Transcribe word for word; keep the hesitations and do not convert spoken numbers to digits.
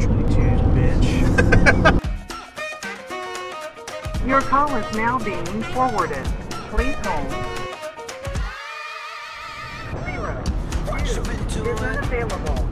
twenty-twos, bitch. Your call is now being forwarded. Please hold. Zero. Two is unavailable.